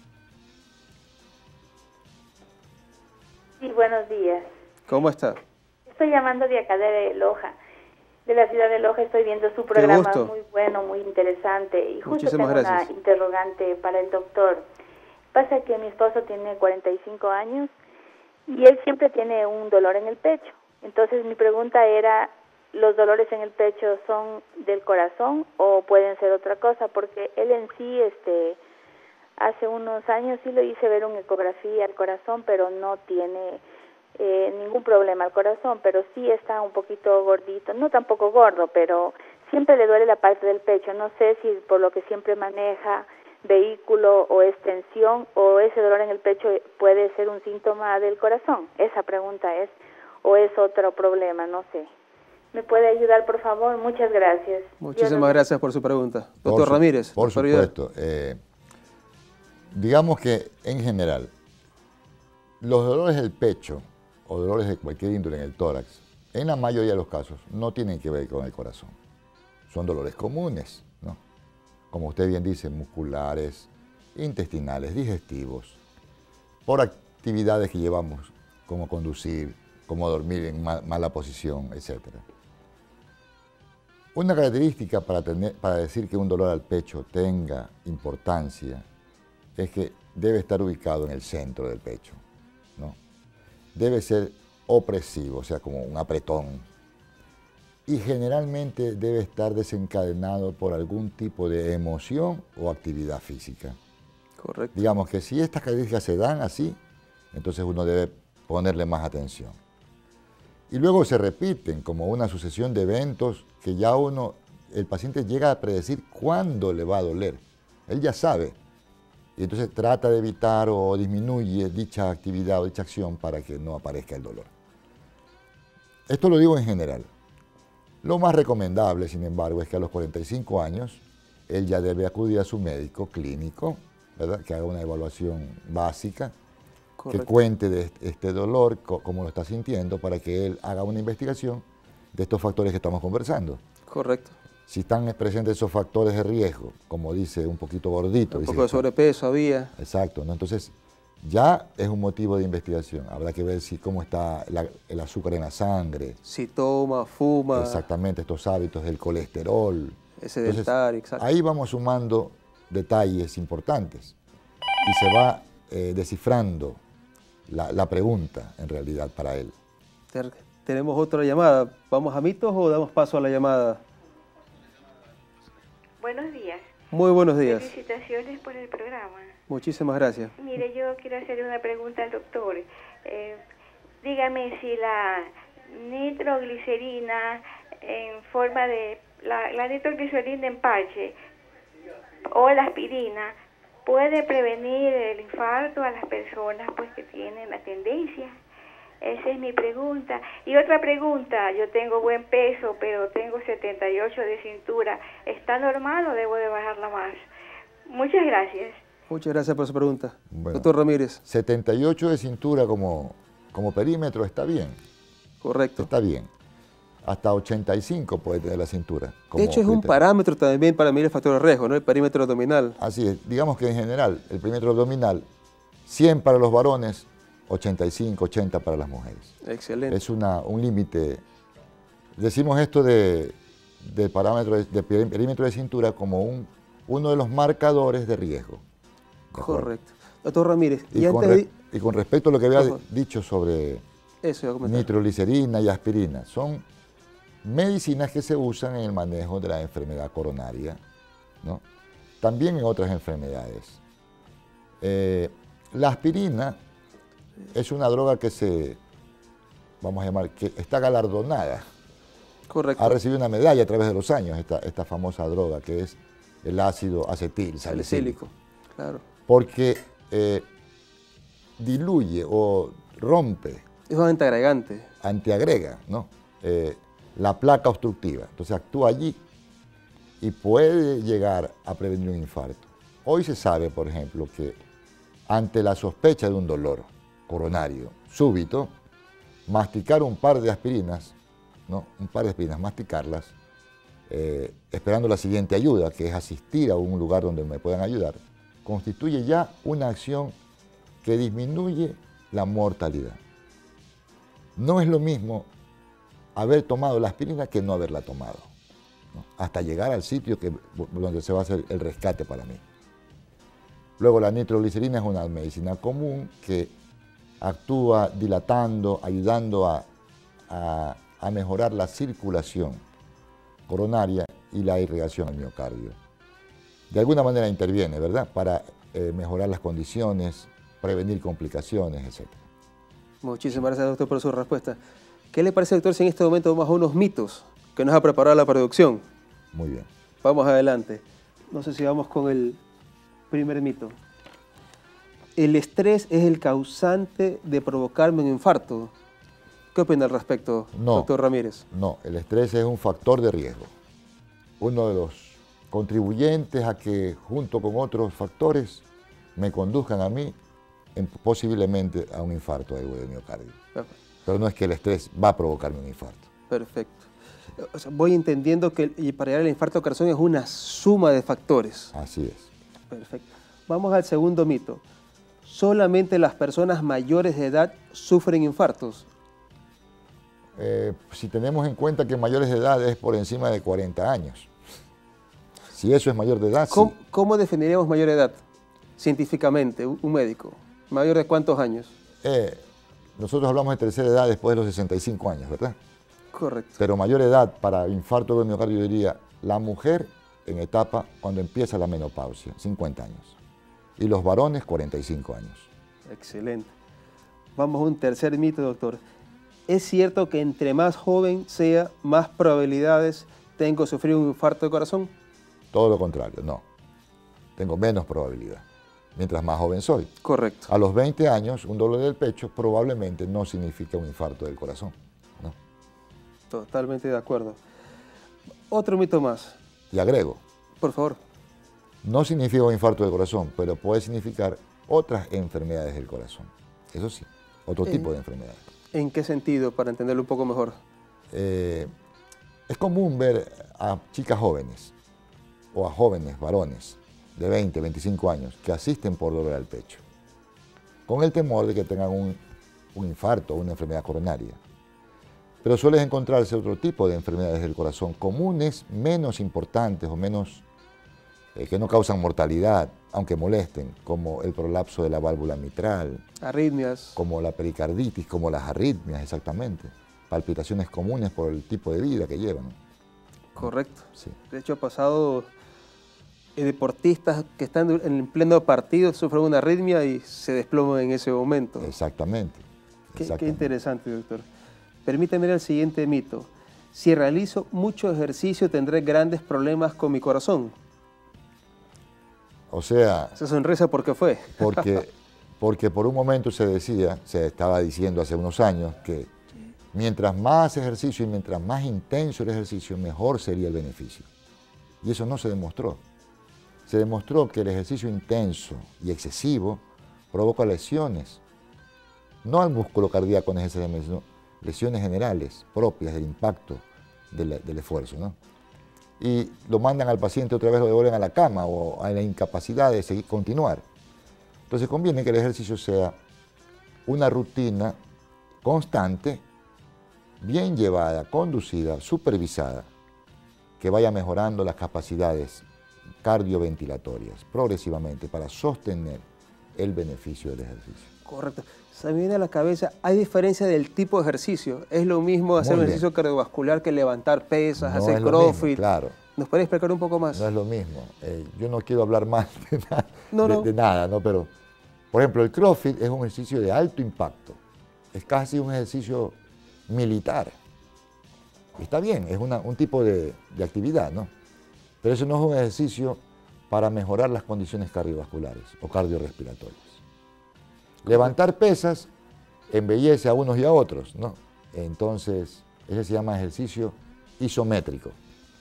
Sí, buenos días. ¿Cómo está? Estoy llamando de acá de Loja, de la ciudad de Loja. Estoy viendo su programa, gusto. muy bueno, muy interesante. Y justo Muchísimas tengo gracias. una interrogante para el doctor. Pasa que mi esposo tiene cuarenta y cinco años y él siempre tiene un dolor en el pecho. Entonces mi pregunta era, ¿los dolores en el pecho son del corazón o pueden ser otra cosa? Porque él en sí, este, hace unos años sí lo hice ver una ecografía al corazón, pero no tiene eh, ningún problema al corazón, pero sí está un poquito gordito, no tampoco gordo, pero siempre le duele la parte del pecho. No sé si por lo que siempre maneja vehículo o extensión, o ese dolor en el pecho puede ser un síntoma del corazón. Esa pregunta es, o es otro problema, no sé. ¿Me puede ayudar, por favor? Muchas gracias. Muchísimas gracias por su pregunta. Por Doctor su- Ramírez, Por ¿nos puede ayudar? supuesto. Eh, digamos que, en general, los dolores del pecho o dolores de cualquier índole en el tórax, en la mayoría de los casos, no tienen que ver con el corazón. Son dolores comunes, ¿no? Como usted bien dice, musculares, intestinales, digestivos, por actividades que llevamos, como conducir, como dormir en ma- mala posición, etcétera. Una característica para, tener, para decir que un dolor al pecho tenga importancia es que debe estar ubicado en el centro del pecho, ¿no? Debe ser opresivo, o sea, como un apretón. Y generalmente debe estar desencadenado por algún tipo de emoción o actividad física. Correcto. Digamos que si estas características se dan así, entonces uno debe ponerle más atención. Y luego se repiten como una sucesión de eventos que ya uno, el paciente llega a predecir cuándo le va a doler. Él ya sabe. Y entonces trata de evitar o disminuye dicha actividad o dicha acción para que no aparezca el dolor. Esto lo digo en general. Lo más recomendable, sin embargo, es que a los cuarenta y cinco años él ya debe acudir a su médico clínico, ¿verdad? Que haga una evaluación básica, Correcto. que cuente de este dolor, cómo lo está sintiendo, para que él haga una investigación de estos factores que estamos conversando. Correcto. Si están presentes esos factores de riesgo, como dice, un poquito gordito. Un dice poco de que- sobrepeso había. Exacto, ¿no? Entonces ya es un motivo de investigación. Habrá que ver si cómo está la- el azúcar en la sangre, Si toma, fuma. exactamente estos hábitos del colesterol, Ese sedentario, exacto. Ahí vamos sumando detalles importantes y se va eh, descifrando la, la pregunta en realidad para él. Tenemos otra llamada. ¿Vamos a mitos o damos paso a la llamada? Buenos días. Muy buenos días. Felicitaciones por el programa. Muchísimas gracias. Mire, yo quiero hacerle una pregunta al doctor. Eh, dígame si la nitroglicerina en forma de... La, la nitroglicerina en parche o la aspirina puede prevenir el infarto a las personas pues que tienen la tendencia. Esa es mi pregunta. Y otra pregunta, yo tengo buen peso, pero tengo setenta y ocho de cintura. ¿Está normal o debo de bajarla más? Muchas gracias. Muchas gracias por su pregunta. Bueno, doctor Ramírez. setenta y ocho de cintura como, como perímetro está bien. Correcto. Está bien. Hasta ochenta y cinco puede tener la cintura. De hecho, es un parámetro también para medir el factor de riesgo, ¿no? El perímetro abdominal. Así es. Digamos que en general, el perímetro abdominal, cien para los varones, ochenta y cinco, ochenta para las mujeres. Excelente. Es una, un límite. Decimos esto de, de parámetro de, de perímetro de cintura como un, uno de los marcadores de riesgo. ¿De Correcto. Doctor Ramírez, y, y, con antes re, de... y con respecto a lo que había Ojo. dicho sobre Eso nitroglicerina y aspirina, son medicinas que se usan en el manejo de la enfermedad coronaria, ¿no? También en otras enfermedades. Eh, la aspirina es una droga que se, vamos a llamar, que está galardonada. Correcto. Ha recibido una medalla a través de los años esta, esta famosa droga que es el ácido acetil salicílico. Claro. Porque eh, diluye o rompe. Es un antiagregante. Antiagrega, ¿no? Eh, la placa obstructiva. Entonces actúa allí y puede llegar a prevenir un infarto. Hoy se sabe, por ejemplo, que ante la sospecha de un dolor coronario súbito, masticar un par de aspirinas, ¿no? Un par de aspirinas, masticarlas, eh, esperando la siguiente ayuda, que es asistir a un lugar donde me puedan ayudar, constituye ya una acción que disminuye la mortalidad. No es lo mismo haber tomado la aspirina que no haberla tomado, ¿no? Hasta llegar al sitio que, donde se va a hacer el rescate para mí. Luego la nitroglicerina es una medicina común que actúa dilatando, ayudando a, a, a mejorar la circulación coronaria y la irrigación al miocardio. De alguna manera interviene, ¿verdad?, para eh, mejorar las condiciones, prevenir complicaciones, etcétera. Muchísimas gracias, doctor, por su respuesta. ¿Qué le parece, doctor, si en este momento vamos a unos mitos que nos ha preparado la producción? Muy bien. Vamos adelante. No sé si vamos con el primer mito. El estrés es el causante de provocarme un infarto. ¿Qué opina al respecto, no, doctor Ramírez? No, el estrés es un factor de riesgo. Uno de los contribuyentes a que, junto con otros factores, me conduzcan a mí en, posiblemente a un infarto agudo de miocardio. Perfecto. Pero no es que el estrés va a provocarme un infarto. Perfecto. O sea, voy entendiendo que el, para llegar al infarto al corazón es una suma de factores. Así es. Perfecto. Vamos al segundo mito. ¿Solamente las personas mayores de edad sufren infartos? Eh, si tenemos en cuenta que mayores de edad es por encima de cuarenta años. Si eso es mayor de edad, ¿Cómo, sí. ¿Cómo definiríamos mayor edad científicamente, un médico? ¿Mayor de cuántos años? Eh, nosotros hablamos de tercera edad después de los sesenta y cinco años, ¿verdad? Correcto. Pero mayor edad para infarto de miocardio, yo diría, la mujer en etapa cuando empieza la menopausia, cincuenta años. Y los varones, cuarenta y cinco años. Excelente. Vamos a un tercer mito, doctor. ¿Es cierto que entre más joven sea, más probabilidades tengo de sufrir un infarto de corazón? Todo lo contrario, no. Tengo menos probabilidad, mientras más joven soy. Correcto. A los veinte años, un dolor del pecho probablemente no significa un infarto del corazón, ¿no? Totalmente de acuerdo. Otro mito más. Y agrego. Por favor. No significa un infarto del corazón, pero puede significar otras enfermedades del corazón. Eso sí, otro ¿En, tipo de enfermedades. ¿En qué sentido, para entenderlo un poco mejor? Eh, es común ver a chicas jóvenes o a jóvenes varones de veinte, veinticinco años que asisten por dolor al pecho, con el temor de que tengan un, un infarto o una enfermedad coronaria. Pero suele encontrarse otro tipo de enfermedades del corazón, comunes, menos importantes o menos, eh, que no causan mortalidad, aunque molesten, como el prolapso de la válvula mitral. Arritmias. Como la pericarditis, como las arritmias, exactamente. Palpitaciones comunes por el tipo de vida que llevan. Correcto. Sí. De hecho, ha pasado eh, deportistas que están en pleno partido, sufren una arritmia y se desploman en ese momento. Exactamente. Qué, exactamente. qué interesante, doctor. Permítame ver el siguiente mito. Si realizo mucho ejercicio, tendré grandes problemas con mi corazón. O sea... Esa sonrisa, ¿por qué fue? Porque, porque por un momento se decía, se estaba diciendo hace unos años, que mientras más ejercicio y mientras más intenso el ejercicio, mejor sería el beneficio. Y eso no se demostró. Se demostró que el ejercicio intenso y excesivo provoca lesiones, no al músculo cardíaco necesariamente, sino lesiones generales propias del impacto del, del esfuerzo, ¿no? Y lo mandan al paciente otra vez, lo devuelven a la cama o a la incapacidad de seguir, continuar. Entonces conviene que el ejercicio sea una rutina constante, bien llevada, conducida, supervisada, que vaya mejorando las capacidades cardioventilatorias progresivamente para sostener el beneficio del ejercicio. Correcto. Se me viene a la cabeza, ¿hay diferencia del tipo de ejercicio? ¿Es lo mismo hacer Muy un bien. ejercicio cardiovascular que levantar pesas, No hacer es lo crossfit? mismo, claro. ¿Nos puede explicar un poco más? No es lo mismo. Eh, yo no quiero hablar mal de, na No, de, no. de nada, ¿no? Pero, por ejemplo, el CrossFit es un ejercicio de alto impacto. Es casi un ejercicio militar. Está bien, es una, un tipo de, de actividad, ¿no? Pero eso no es un ejercicio para mejorar las condiciones cardiovasculares o cardiorrespiratorias. Levantar pesas embellece a unos y a otros, ¿no? Entonces, ese se llama ejercicio isométrico.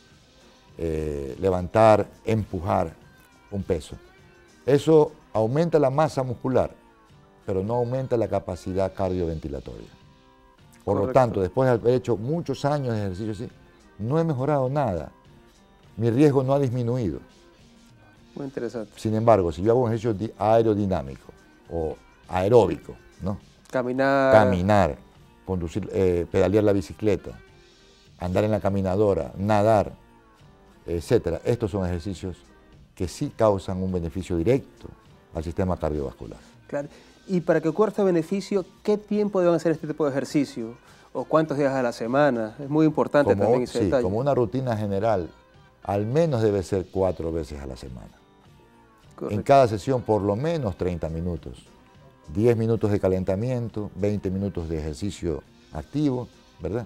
Eh, levantar, empujar un peso. Eso aumenta la masa muscular, pero no aumenta la capacidad cardioventilatória. Por Correcto. lo tanto, después de haber hecho muchos años de ejercicio así, no he mejorado nada. Mi riesgo no ha disminuido. Muy interesante. Sin embargo, si yo hago un ejercicio aerodinámico o aeróbico, ¿no? Caminar. Caminar, conducir, eh, pedalear la bicicleta, andar en la caminadora, nadar, etcétera. Estos son ejercicios que sí causan un beneficio directo al sistema cardiovascular. Claro. Y para que ocurra este beneficio, ¿qué tiempo deben hacer este tipo de ejercicio? ¿O cuántos días a la semana? Es muy importante Como, también ese sí, detalle. como una rutina general, al menos debe ser cuatro veces a la semana. Correcto. En cada sesión por lo menos treinta minutos. diez minutos de calentamiento, veinte minutos de ejercicio activo, ¿verdad?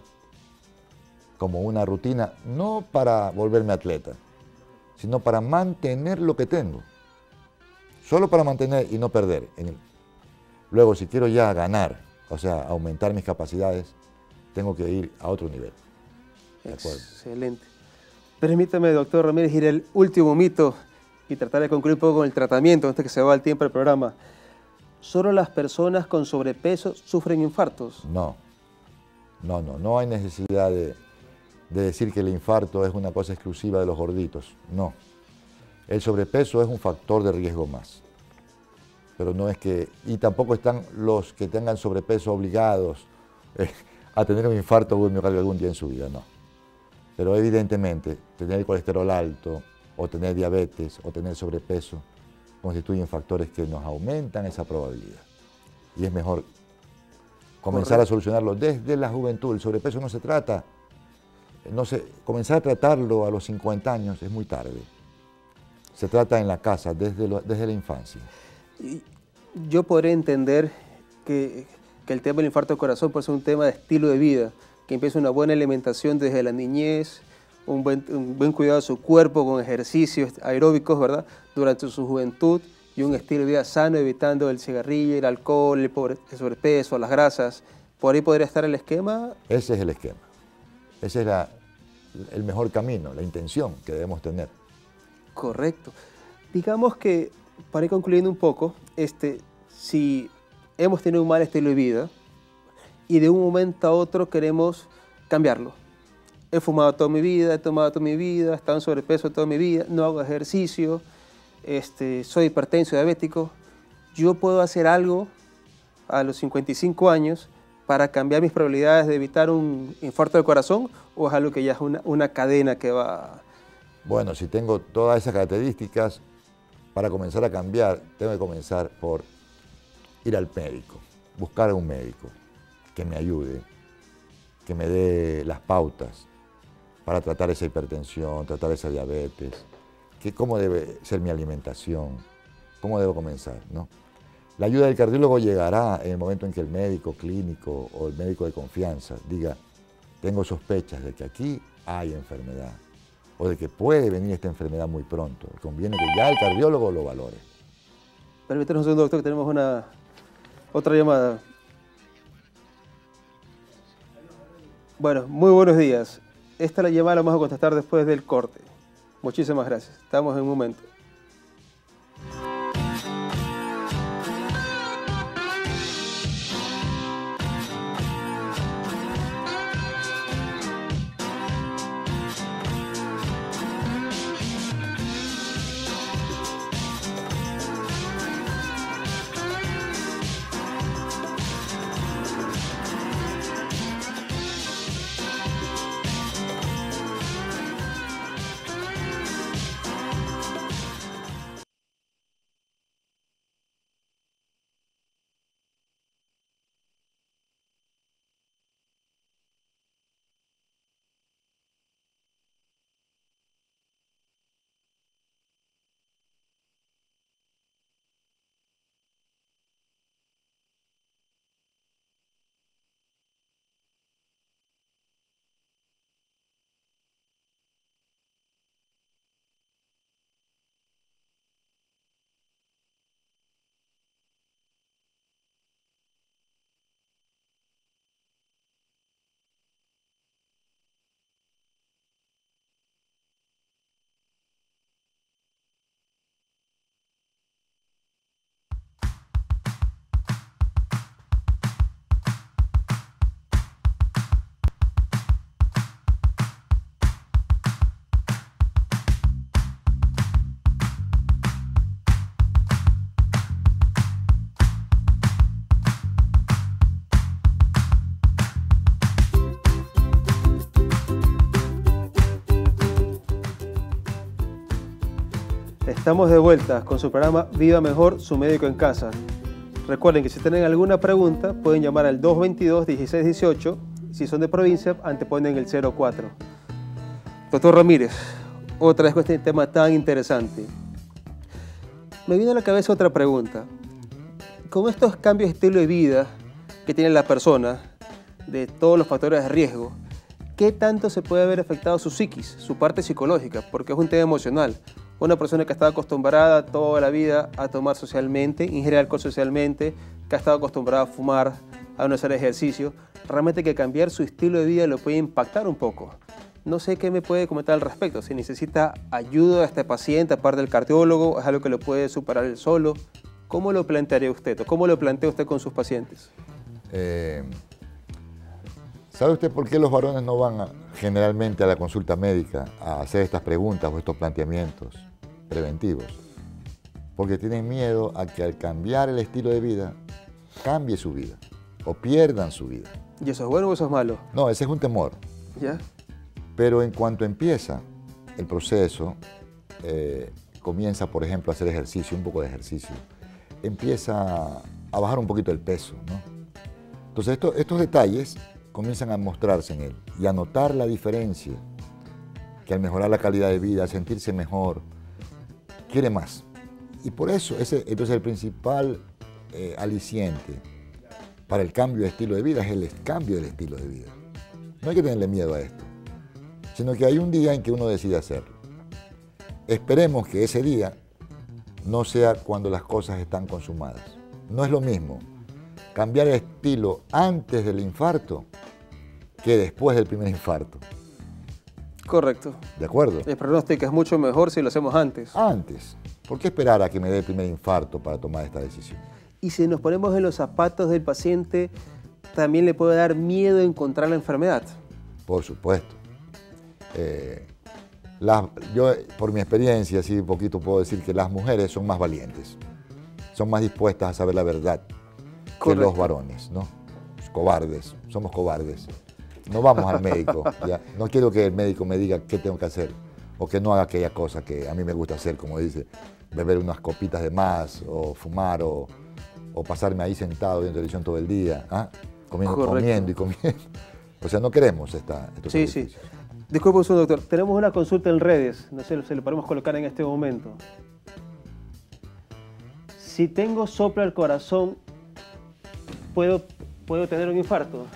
Como una rutina, no para volverme atleta, sino para mantener lo que tengo. Solo para mantener y no perder. En el... Luego, si quiero ya ganar, o sea, aumentar mis capacidades, tengo que ir a otro nivel. ¿De acuerdo? Excelente. Permítame, doctor Ramírez, ir al último mito y tratar de concluir un poco con el tratamiento, antes que se va el tiempo del programa. ¿Solo las personas con sobrepeso sufren infartos? No, no, no, no hay necesidad de, de decir que el infarto es una cosa exclusiva de los gorditos, no. El sobrepeso es un factor de riesgo más, pero no es que, y tampoco están los que tengan sobrepeso obligados eh, a tener un infarto o un miocardio algún día en su vida, no. Pero evidentemente, tener el colesterol alto, o tener diabetes, o tener sobrepeso, constituyen factores que nos aumentan esa probabilidad. Y es mejor comenzar Correcto. a solucionarlo desde la juventud. El sobrepeso no se trata, no se, comenzar a tratarlo a los cincuenta años es muy tarde. Se trata en la casa, desde, lo, desde la infancia. Y yo podría entender que, que el tema del infarto del corazón puede ser un tema de estilo de vida, que empiece una buena alimentación desde la niñez, un buen, un buen cuidado de su cuerpo con ejercicios aeróbicos, ¿verdad?, durante su juventud, y un estilo de vida sano, evitando el cigarrillo, el alcohol, el, pobre, el sobrepeso, las grasas. ¿Por ahí podría estar el esquema? Ese es el esquema. Ese es la, el mejor camino, la intención que debemos tener. Correcto. Digamos que, para ir concluyendo un poco, este, si hemos tenido un mal estilo de vida y de un momento a otro queremos cambiarlo. He fumado toda mi vida, he tomado toda mi vida, he estado en sobrepeso toda mi vida, no hago ejercicio, este, soy hipertenso, diabético. Yo puedo hacer algo a los cincuenta y cinco años para cambiar mis probabilidades de evitar un infarto del corazón, o es algo que ya es una, una cadena que va? Bueno, si tengo todas esas características, para comenzar a cambiar, tengo que comenzar por ir al médico, buscar a un médico que me ayude, que me dé las pautas para tratar esa hipertensión, tratar esa diabetes, que cómo debe ser mi alimentación, cómo debo comenzar, ¿no? La ayuda del cardiólogo llegará en el momento en que el médico clínico o el médico de confianza diga, tengo sospechas de que aquí hay enfermedad o de que puede venir esta enfermedad muy pronto. Conviene que ya el cardiólogo lo valore. Permítanos un segundo, doctor, que tenemos una otra llamada. Bueno, muy buenos días. Esta la llamada la vamos a contestar después del corte. Muchísimas gracias. Estamos en un momento. Estamos de vuelta con su programa Viva Mejor, su médico en casa. Recuerden que si tienen alguna pregunta pueden llamar al dos veintidós, dieciséis dieciocho. Si son de provincia, anteponen el cero cuatro. Doctor Ramírez, otra vez con este tema tan interesante. Me viene a la cabeza otra pregunta. Con estos cambios de estilo de vida que tiene la persona, de todos los factores de riesgo, ¿qué tanto se puede haber afectado su psiquis, su parte psicológica? Porque es un tema emocional. Una persona que ha estado acostumbrada toda la vida a tomar socialmente, ingerir alcohol socialmente, que ha estado acostumbrada a fumar, a no hacer ejercicio, realmente que cambiar su estilo de vida lo puede impactar un poco. No sé qué me puede comentar al respecto, si necesita ayuda a este paciente, aparte del cardiólogo, es algo que lo puede superar él solo. ¿Cómo lo plantearía usted o cómo lo plantea usted con sus pacientes? Eh, ¿Sabe usted por qué los varones no van a, generalmente a la consulta médica a hacer estas preguntas o estos planteamientos preventivos? Porque tienen miedo a que al cambiar el estilo de vida, cambie su vida o pierdan su vida. ¿Y eso es bueno o eso es malo? No, ese es un temor. ¿Ya? Pero en cuanto empieza el proceso, eh, comienza, por ejemplo, a hacer ejercicio, un poco de ejercicio, empieza a bajar un poquito el peso, ¿no? Entonces esto, estos detalles comienzan a mostrarse en él y a notar la diferencia, que al mejorar la calidad de vida, al sentirse mejor, quiere más. Y por eso, ese, entonces el principal eh, aliciente para el cambio de estilo de vida es el cambio del estilo de vida. No hay que tenerle miedo a esto, sino que hay un día en que uno decide hacerlo. Esperemos que ese día no sea cuando las cosas están consumadas. No es lo mismo cambiar el estilo antes del infarto que después del primer infarto. Correcto. ¿De acuerdo? El pronóstico es mucho mejor si lo hacemos antes. Antes. ¿Por qué esperar a que me dé el primer infarto para tomar esta decisión? Y si nos ponemos en los zapatos del paciente, también le puede dar miedo encontrar la enfermedad. Por supuesto. Eh, las, yo, por mi experiencia, sí, un poquito puedo decir que las mujeres son más valientes, son más dispuestas a saber la verdad. Correcto. Que los varones, ¿no? cobardes, somos cobardes. No vamos al médico, ¿ya? No quiero que el médico me diga qué tengo que hacer o que no haga aquella cosa que a mí me gusta hacer, como dice, beber unas copitas de más o fumar o, o pasarme ahí sentado viendo televisión todo el día, ¿ah? comiendo, comiendo y comiendo. O sea, no queremos esta, estos Sí, sí. Disculpe un segundo, doctor. Tenemos una consulta en redes, no sé si lo podemos colocar en este momento. Si tengo soplo al corazón, ¿puedo, ¿puedo tener un infarto?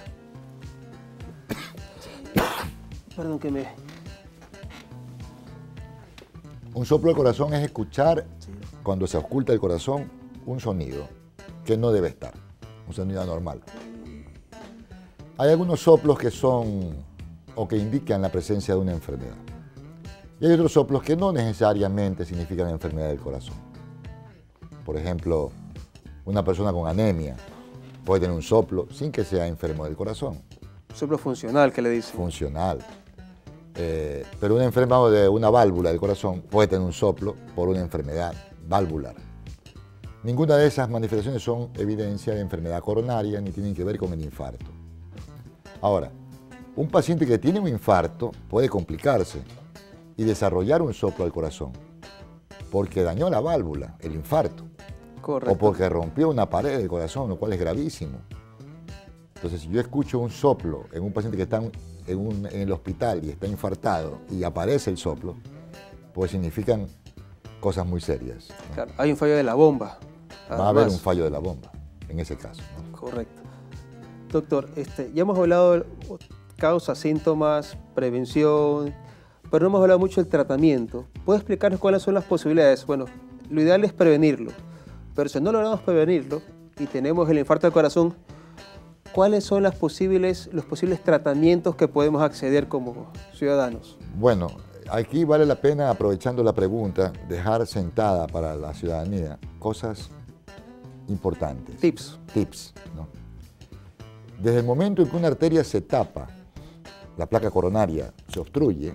Perdón que me... Un soplo al corazón es escuchar, cuando se oculta el corazón, un sonido que no debe estar, un sonido anormal. Hay algunos soplos que son o que indican la presencia de una enfermedad. Y hay otros soplos que no necesariamente significan enfermedad del corazón. Por ejemplo, una persona con anemia puede tener un soplo sin que sea enfermo del corazón. Soplo funcional, ¿qué le dice? Funcional. Eh, pero un enfermo de una válvula del corazón puede tener un soplo por una enfermedad valvular. Ninguna de esas manifestaciones son evidencia de enfermedad coronaria ni tienen que ver con el infarto. Ahora, un paciente que tiene un infarto puede complicarse y desarrollar un soplo al corazón porque dañó la válvula, el infarto. Correcto. O porque rompió una pared del corazón, lo cual es gravísimo. Entonces, si yo escucho un soplo en un paciente que está en, un, en el hospital y está infartado y aparece el soplo, pues significan cosas muy serias, ¿no? Claro, hay un fallo de la bomba. Va a haber un fallo de la bomba, en ese caso, ¿no? Correcto. Doctor, este, ya hemos hablado de causas, síntomas, prevención, pero no hemos hablado mucho del tratamiento. ¿Puede explicarnos cuáles son las posibilidades? Bueno, lo ideal es prevenirlo, pero si no logramos prevenirlo y tenemos el infarto del corazón, ¿cuáles son las posibles, los posibles tratamientos que podemos acceder como ciudadanos? Bueno, aquí vale la pena, aprovechando la pregunta, dejar sentada para la ciudadanía cosas importantes. Tips. Tips, ¿no? Desde el momento en que una arteria se tapa, la placa coronaria se obstruye,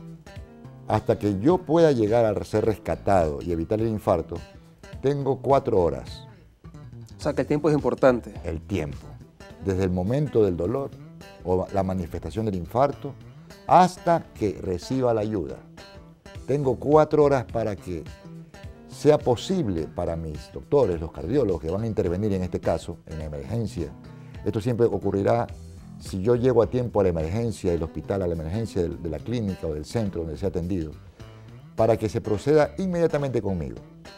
hasta que yo pueda llegar a ser rescatado y evitar el infarto, tengo cuatro horas. O sea que el tiempo es importante. El tiempo. Desde el momento del dolor o la manifestación del infarto hasta que reciba la ayuda. Tengo cuatro horas para que sea posible para mis doctores, los cardiólogos que van a intervenir en este caso, en la emergencia. Esto siempre ocurrirá si yo llego a tiempo a la emergencia del hospital, a la emergencia de la clínica o del centro donde sea atendido, para que se proceda inmediatamente conmigo.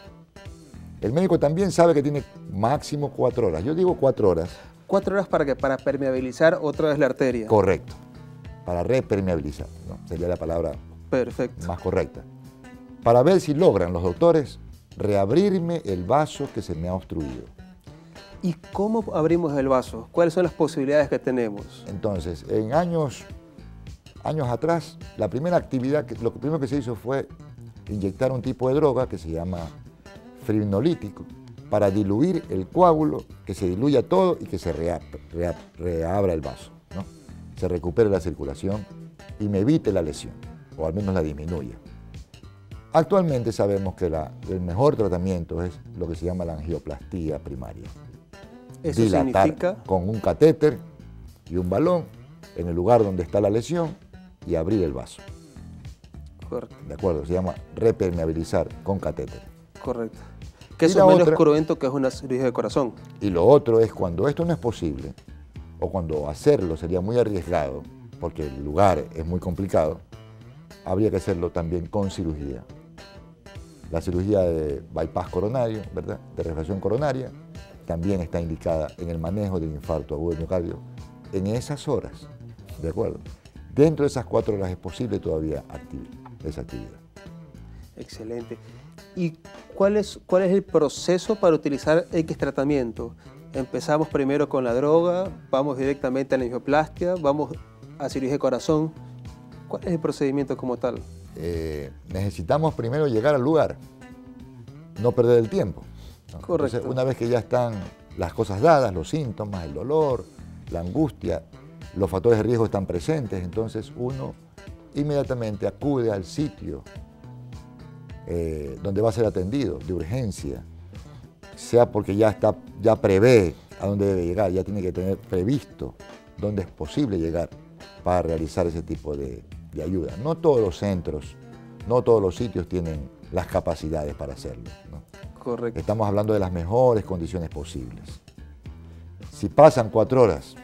El médico también sabe que tiene máximo cuatro horas. Yo digo cuatro horas. ¿Cuatro horas para qué? Para permeabilizar otra vez la arteria. Correcto. Para repermeabilizar, ¿no? Sería la palabra Perfecto. más correcta. Para ver si logran los doctores reabrirme el vaso que se me ha obstruido. ¿Y cómo abrimos el vaso? ¿Cuáles son las posibilidades que tenemos? Entonces, en años, años atrás, la primera actividad, que, lo primero que se hizo fue inyectar un tipo de droga que se llama fibrinolítico para diluir el coágulo, que se diluya todo y que se rea, rea, reabra el vaso, ¿no? Se recupere la circulación y me evite la lesión, o al menos la disminuya. Actualmente sabemos que la, el mejor tratamiento es lo que se llama la angioplastía primaria. Eso Dilatar significa... con un catéter y un balón en el lugar donde está la lesión y abrir el vaso. Correcto. ¿De acuerdo? Se llama repermeabilizar con catéter. Correcto. Que Y eso la es menos otra- cruento que es una cirugía de corazón. Y lo otro es cuando esto no es posible, o cuando hacerlo sería muy arriesgado, porque el lugar es muy complicado, habría que hacerlo también con cirugía. La cirugía de bypass coronario, ¿verdad? De refracción coronaria, también está indicada en el manejo del infarto agudo de miocardio en esas horas, ¿de acuerdo? Dentro de esas cuatro horas es posible todavía activar esa actividad. Excelente. ¿Y cuál es, cuál es el proceso para utilizar X tratamiento? Empezamos primero con la droga, vamos directamente a la angioplastia, vamos a cirugía de corazón. ¿Cuál es el procedimiento como tal? Eh, necesitamos primero llegar al lugar, no perder el tiempo, ¿no? Correcto. Entonces, una vez que ya están las cosas dadas, los síntomas, el dolor, la angustia, los factores de riesgo están presentes, entonces uno inmediatamente acude al sitio eh, donde va a ser atendido de urgencia, sea porque ya, está, ya prevé a dónde debe llegar, ya tiene que tener previsto dónde es posible llegar para realizar ese tipo de, de ayuda. No todos los centros, no todos los sitios tienen las capacidades para hacerlo, ¿no? Correcto. Estamos hablando de las mejores condiciones posibles. Si pasan cuatro horas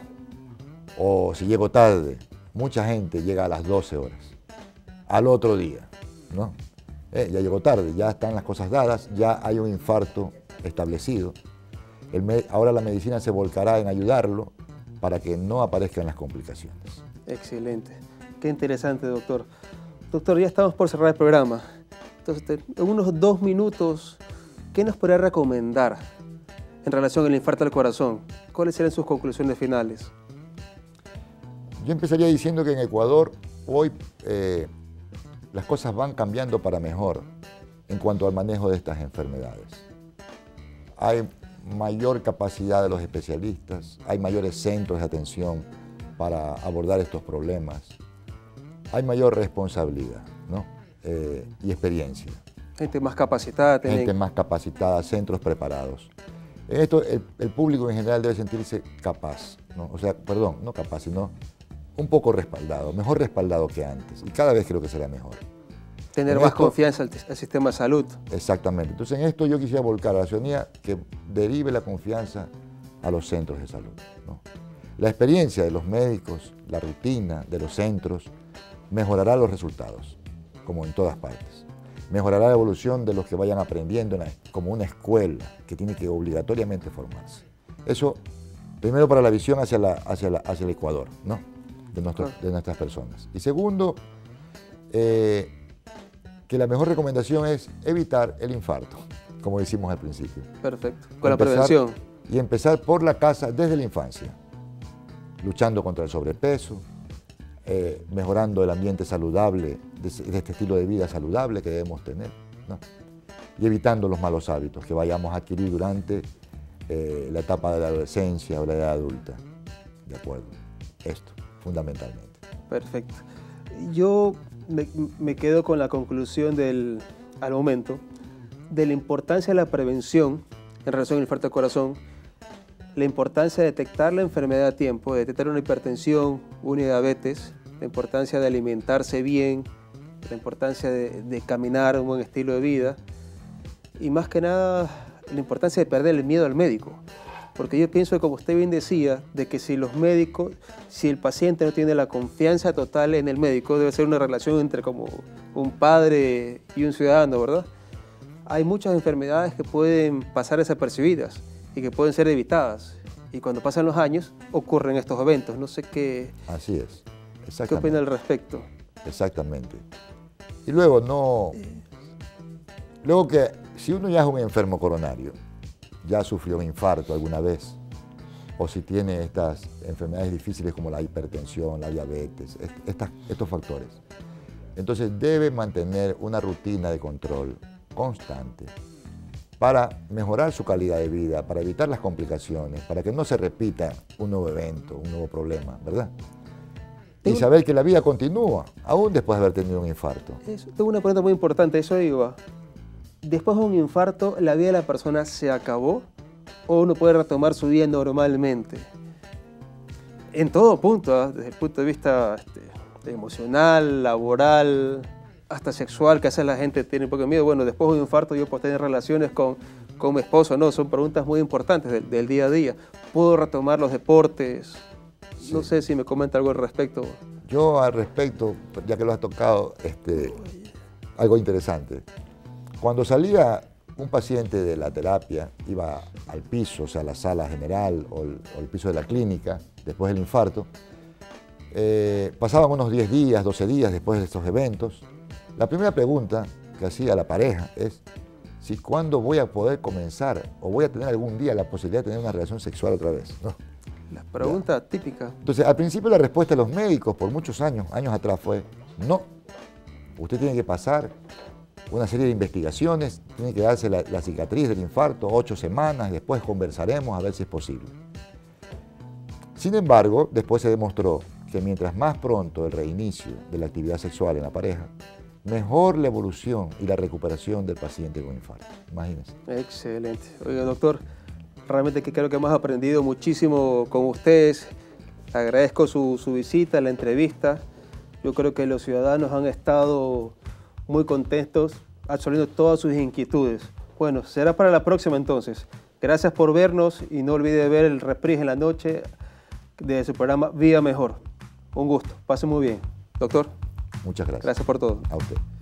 o si llego tarde, mucha gente llega a las doce horas, al otro día, ¿no? Eh, ya llegó tarde, ya están las cosas dadas, ya hay un infarto establecido. El me- ahora la medicina se volcará en ayudarlo para que no aparezcan las complicaciones. Excelente. Qué interesante, doctor. Doctor, ya estamos por cerrar el programa. Entonces, te- en unos dos minutos, ¿qué nos podría recomendar en relación al infarto al corazón? ¿Cuáles serían sus conclusiones finales? Yo empezaría diciendo que en Ecuador hoy eh, las cosas van cambiando para mejor en cuanto al manejo de estas enfermedades. Hay mayor capacidad de los especialistas, hay mayores centros de atención para abordar estos problemas, hay mayor responsabilidad, ¿no? eh, y experiencia. Gente más capacitada. Tienen... Gente más capacitada, centros preparados. En esto el, el público en general debe sentirse capaz, ¿no? O sea, perdón, no capaz, sino un poco respaldado, mejor respaldado que antes. Y cada vez creo que será mejor. Tener En más esto- confianza al, al sistema de salud. Exactamente. Entonces en esto yo quisiera volcar a la ciudadanía que derive la confianza a los centros de salud, ¿no? La experiencia de los médicos, la rutina de los centros, mejorará los resultados, como en todas partes. Mejorará la evolución de los que vayan aprendiendo en la- como una escuela que tiene que obligatoriamente formarse. Eso, primero para la visión hacia, la, hacia, la, hacia el Ecuador, ¿no? de, nuestros, de nuestras personas. Y segundo, eh, que la mejor recomendación es evitar el infarto, como decimos al principio. Perfecto. Con la Empezar- prevención. Y empezar por la casa desde la infancia, luchando contra el sobrepeso, eh, mejorando el ambiente saludable, de, de este estilo de vida saludable que debemos tener, ¿no? Y evitando los malos hábitos que vayamos a adquirir durante eh, la etapa de la adolescencia o la edad adulta. ¿De acuerdo? Esto, fundamentalmente. Perfecto. Yo me, me quedo con la conclusión del, al momento, de la importancia de la prevención en relación al infarto al corazón, la importancia de detectar la enfermedad a tiempo, de detectar una hipertensión, una diabetes, la importancia de alimentarse bien, la importancia de, de caminar un buen estilo de vida y más que nada la importancia de perder el miedo al médico. Porque yo pienso que, como usted bien decía, de que si los médicos, si el paciente no tiene la confianza total en el médico, debe ser una relación entre como un padre y un ciudadano, ¿verdad? Hay muchas enfermedades que pueden pasar desapercibidas y que pueden ser evitadas. Y cuando pasan los años, ocurren estos eventos. No sé qué, Así es. qué Exactamente. opina al respecto. Exactamente. Y luego no... Luego que si uno ya es un enfermo coronario, ya sufrió un infarto alguna vez, o si tiene estas enfermedades difíciles como la hipertensión, la diabetes, est- estas- estos factores, entonces debe mantener una rutina de control constante para mejorar su calidad de vida, para evitar las complicaciones, para que no se repita un nuevo evento, un nuevo problema, ¿verdad? Y saber que la vida continúa, aún después de haber tenido un infarto. Eso, tengo una pregunta muy importante, eso iba. Después de un infarto, ¿la vida de la persona se acabó o uno puede retomar su vida normalmente? En todo punto, ¿ah? Desde el punto de vista este, emocional, laboral, hasta sexual, que a veces la gente tiene un poco de miedo. Bueno, después de un infarto yo puedo tener relaciones con, con mi esposo, no, son preguntas muy importantes del, del día a día. ¿Puedo retomar los deportes? No sé si me comenta algo al respecto. Yo al respecto, ya que lo has tocado, este, algo interesante. Cuando salía un paciente de la terapia, iba al piso, o sea, a la sala general o el, o el piso de la clínica, después del infarto, eh, pasaban unos diez días, doce días después de estos eventos. La primera pregunta que hacía la pareja es si cuándo voy a poder comenzar o voy a tener algún día la posibilidad de tener una relación sexual otra vez, ¿no? La pregunta típica. Entonces, al principio la respuesta de los médicos por muchos años, años atrás fue no. Usted tiene que pasar una serie de investigaciones, tiene que darse la, la cicatriz del infarto, ocho semanas, después conversaremos a ver si es posible. Sin embargo, después se demostró que mientras más pronto el reinicio de la actividad sexual en la pareja, mejor la evolución y la recuperación del paciente con infarto. Imagínense. Excelente. Oiga, doctor, Realmente que creo que hemos aprendido muchísimo con ustedes. Agradezco su, su visita, la entrevista. Yo creo que los ciudadanos han estado muy contentos, absorbiendo todas sus inquietudes. Bueno, será para la próxima entonces. Gracias por vernos y no olvide ver el reprise en la noche de su programa Vida Mejor. Un gusto, pase muy bien. Doctor. Muchas gracias. Gracias por todo. A usted.